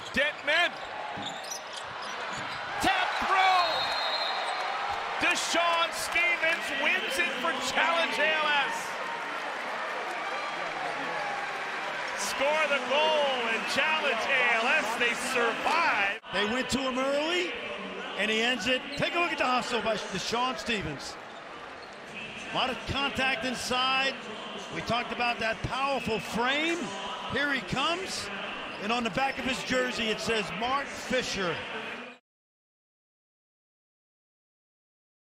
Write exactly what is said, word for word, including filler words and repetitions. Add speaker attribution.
Speaker 1: Dentman. Tap throw. Deshawn Stevens wins it for Challenge A L S. Score the goal and Challenge A L S. They survive.
Speaker 2: They went to him early, and he ends it. Take a look at the hustle by Deshawn Stevens. A lot of contact inside. We talked about that powerful frame. Here he comes, and on the back of his jersey it says Mark Fisher.